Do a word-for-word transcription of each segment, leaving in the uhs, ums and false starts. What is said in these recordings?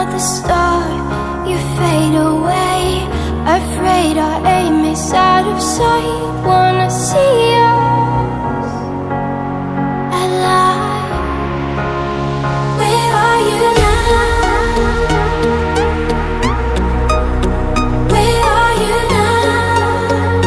another star, you fade away. Afraid our aim is out of sight. Wanna see us alive. Where are you now? Where are you now?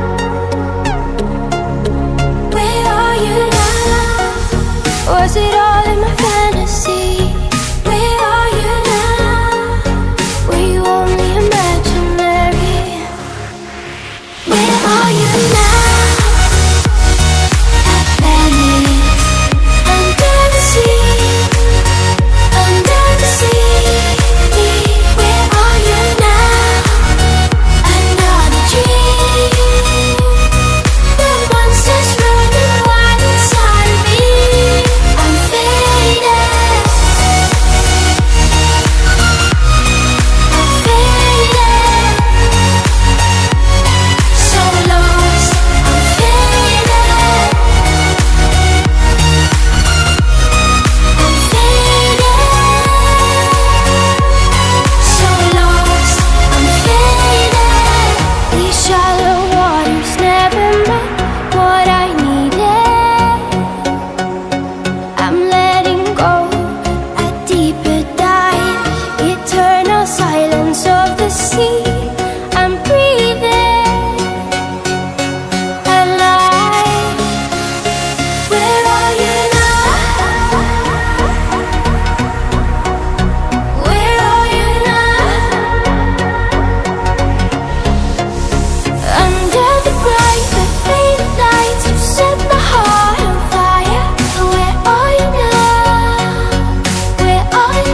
Where are you now? Was it all in my fantasy? Where are you now? Were you only imaginary? Where are you now? At Venice, under the sea, under the sea. Where are you now? Another dream. The monsters running wild inside of me. I'm faded. I'm faded. So lost. I'm faded. I'm faded. So lost. I'm faded. These shallow waters never met what I needed. I'm letting go a deeper dive. Eternal silence of the sea. I'm breathing alive. Where are you now? Where are you now? Under the bright but faded lights, you set my heart on fire. Where are you now? Where are you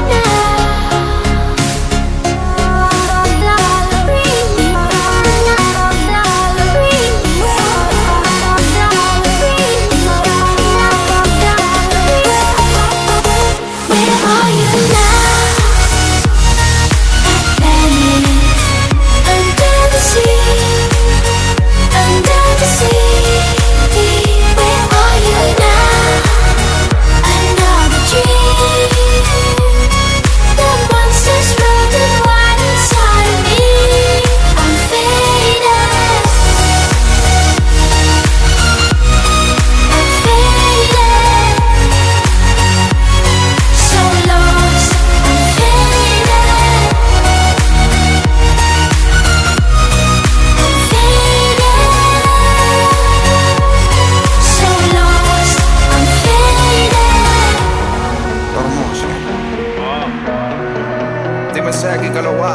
Where are you now? At Venice, under the sea, under the sea. Where are you now? Another dream. The monsters running wild inside of me. I'm faded. I'm faded. So lost. I'm faded. I'm faded. So lost. I'm faded. Hermoso. Dime Seki que lo va.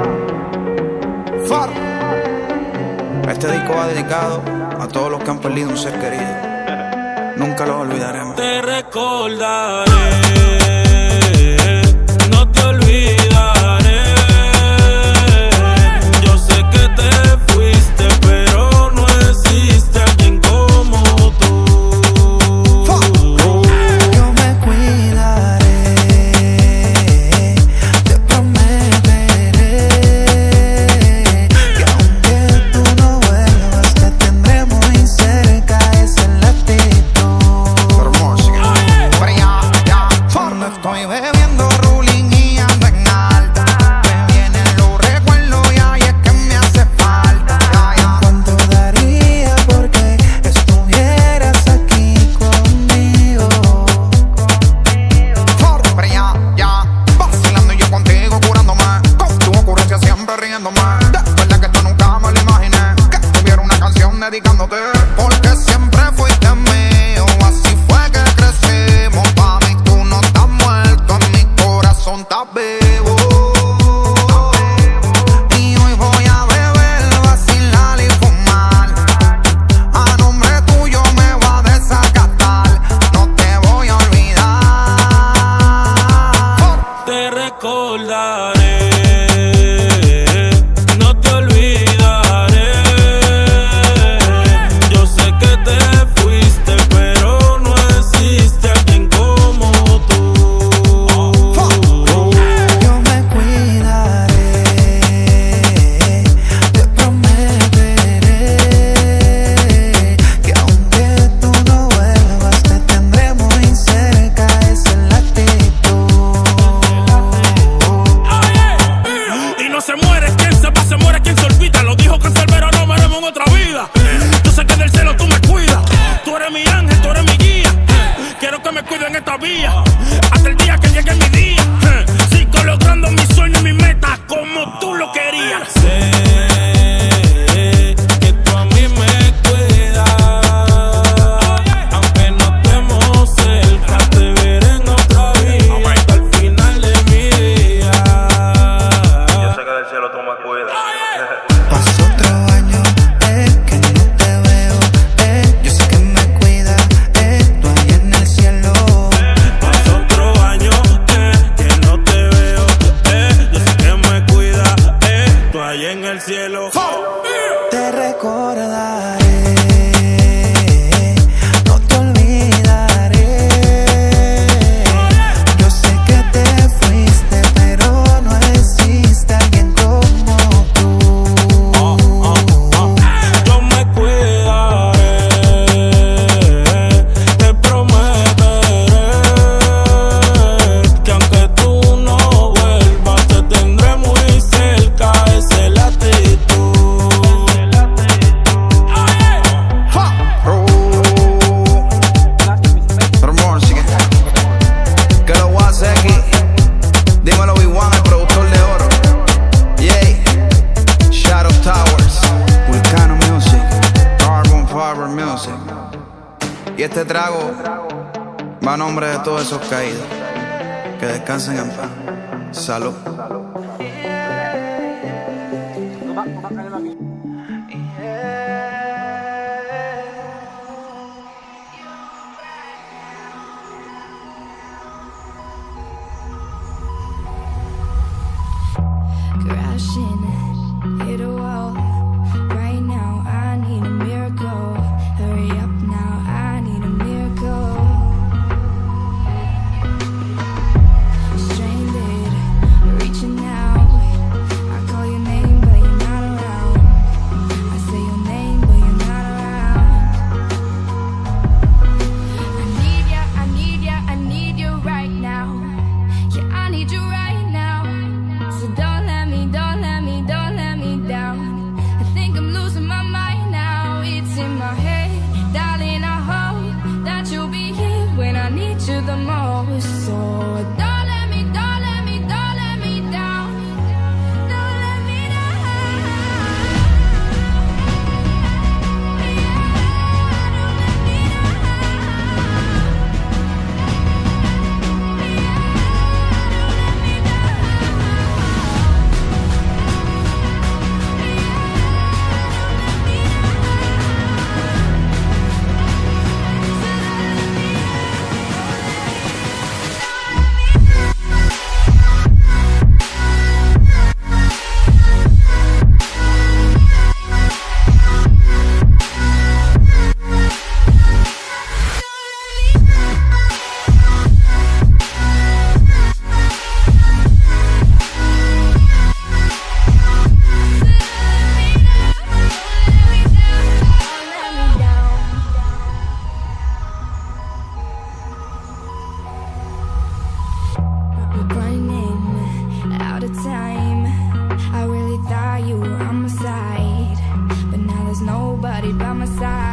Far. Este disco va dedicado a todos los que han perdido un ser querido. Nunca los olvidaremos. Te recordaré, no te olvidaré. Yo sé que te fuiste, pero no existe alguien como tú. Yo me cuidaré, te prometeré que aunque tú no vuelvas, te tendré muy cerca. Esa es la actitud. Hermoso. Cuando estoy bebiendo ruling y ando en alta, me vienen los recuerdos y ahí es que me hace falta. ¿Cuánto daría porque estuvieras aquí conmigo? Pero ya, ya, vacilando y yo contigo curándome, con tu ocurrencia siempre riéndome. Después de que tú nunca me lo imaginé, que tuviera una canción dedicándote, porque siempre fuiste mío. Así fue que crecimos, pa' mí tú no estás muerto en mi corazón. Dímelo, B uno, el productor de oro. Yay, Shadow Towers, Vulcano Music, Carbon Fiber Music. Y este trago va a nombre de todos esos caídos. Que descansen en paz. Salud. Crashing, hit a wall. Right now, I need a miracle. Hurry up now, I need a miracle. Stranded, reaching out. I call your name, but you're not around. I say your name, but you're not around. I need ya, I need ya, I need you right now. Yeah, I need you right now. So don't let me, don't let me, don't let me down. I think I'm losing my mind now. It's in my head, darling, I hope that you'll be here when I need you the most. So don't let me, don't let me, don't let me down. Don't let me down. Yeah, don't let me down. Running out of time. I really thought you were on my side, but now there's nobody by my side.